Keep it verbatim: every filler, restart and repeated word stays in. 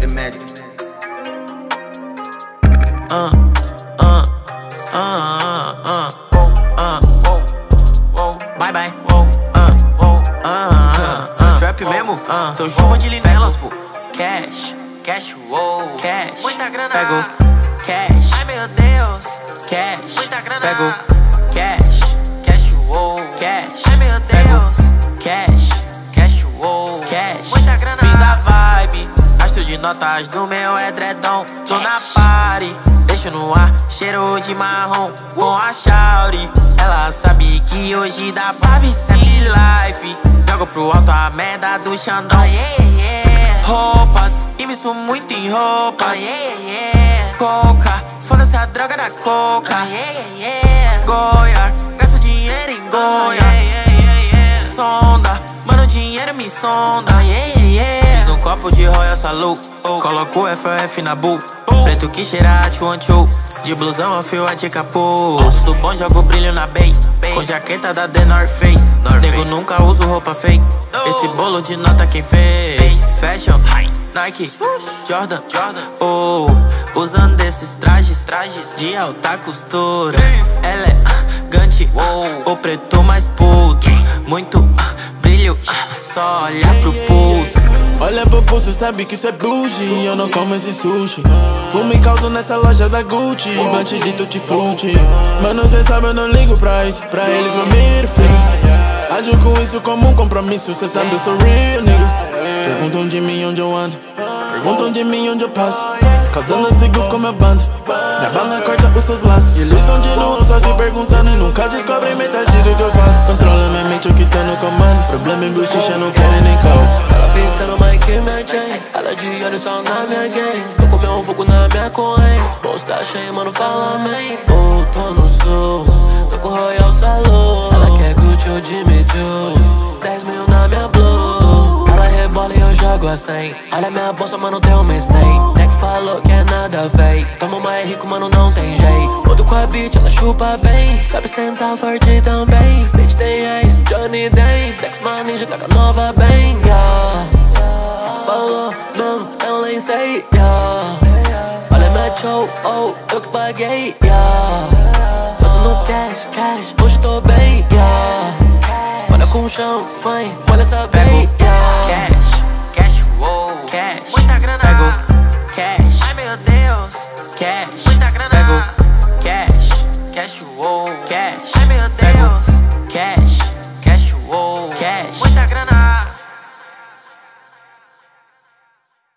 the magic. Uh, uh, uh, uh, uh, uh, bye bye. Uh, uh, uh, uh, trap mesmo? Uh, tô chuva de linelas, pô. Cash, cash, wow, cash. Muita grana. Pego cash. Ai meu Deus. Cash. Muita grana. Pego cash, cash, wow, cash. Ai meu Deus. Cash, cash, wow, cash. Muita grana. Fiz a vibe, gasto de notas no meu edredom. Tô na party, deixo no ar, cheiro de marrom com a Shauri. Ela sabe que hoje dá sabe sim life. Jogo pro alto a merda do Xandão. Yeah, yeah. Roupas, invisto muito em roupas. Yeah, yeah. Coca, foda-se a droga da coca. Yeah, yeah. Goiar, gasto dinheiro em Goiás. Yeah, yeah, yeah. Sonda, mano, dinheiro me sonda. Yeah, yeah. Fiz um copo de Royal Salute, oh. Coloco o F O F na bull, oh. Preto que cheira a tchuan-tchu. De blusão a fio a de capô. Tudo bom, jogo brilho na bay. Com jaqueta da The North Face. North Nego Face. Nunca uso roupa fake. No. Esse bolo de nota quem fez. Face. Fashion, Hi. Nike, Swoosh. Jordan, Jordan. Oh, usando esses trajes, trajes de alta costura. Ela é uh, gante, oh. O preto mais puto. Muito uh, brilho, uh, só olhar pro pulso. Olha pro pulso, sabe que isso é bougie. Eu não como esse sushi. Fumo e causo nessa loja da Gucci. Blunt de tutti frutti. Mano, cê sabe eu não ligo pra isso. Pra eles meu miro filho. Ajo com isso como um compromisso. Cê sabe eu sou real, nigga. Perguntam de mim onde eu ando. Perguntam de mim onde eu passo. Causando eu sigo com minha banda. Minha bala corta os seus laços. E eles continuam só se perguntando e nunca descobrem metade do que eu faço. Controla minha mente, o que tá no comando. Problema em bochicha, não querem nem causa. Ela pisca no mic e minha chain. Ela de olho só na minha gang. Tô com meu fogo na minha corrente. Bolso tá cheio, mano, fala amém. Oh, tô no sul, tô com Royal Salute. Ela quer Gucci ou Jimmy Choo. Dez mil na minha blue. Ela rebola e eu jogo a cem. Olha minha bolsa, mano, tem um mistake. Next falou que é nada fake. Tamo mais rico, mano, não tem jeito. Fodo com a bitch, ela chupa bem. Sabe sentar forte também. Bitch tem ex, Johnny Dane. Next maninja já tá com a nova bem, yeah. Você falou mesmo, eu nem sei, yeah. Olha minha show, oh, eu que paguei, yeah. Fazendo cash, cash, hoje tô bem, yeah. Olha com champanhe, olha essa bem, yeah. Cash, cash, wow, cash. Muita grana. Pego cash, Ai meu Deus. cash. Muita grana.